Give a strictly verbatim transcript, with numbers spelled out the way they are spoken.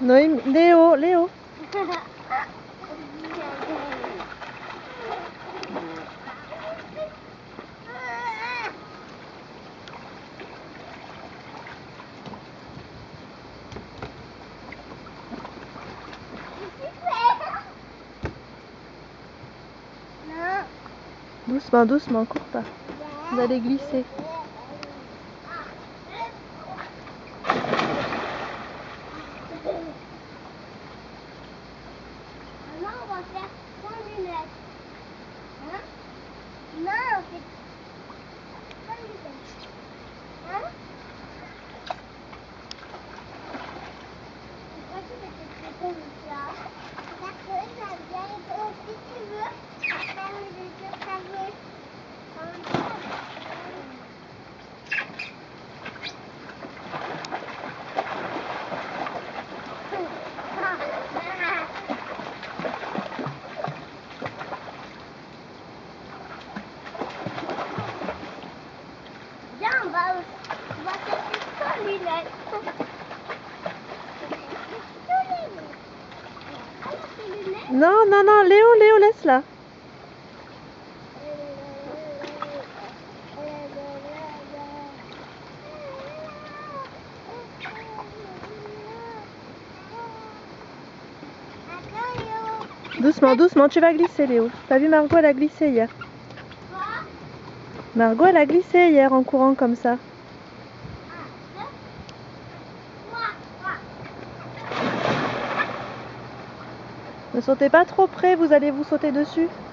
Noémie, Léo, Léo. Doucement, doucement, cours pas. Vous allez glisser. Maintenant, on va faire sans lunettes. Hein? Non, on fait sans lunettes. Hein? Pourquoi tu fais tes photos comme ça? Parce que ça vient et si tu veux, faire les yeux fermés. Comme ça. Viens, on va, on va chercher sans lunettes. Non, non, non, Léo, Léo, laisse-la. Doucement, doucement, tu vas glisser, Léo. T'as vu Margot, elle a glissé hier. Margot, elle a glissé hier en courant comme ça. Ne sautez pas trop près, vous allez vous sauter dessus.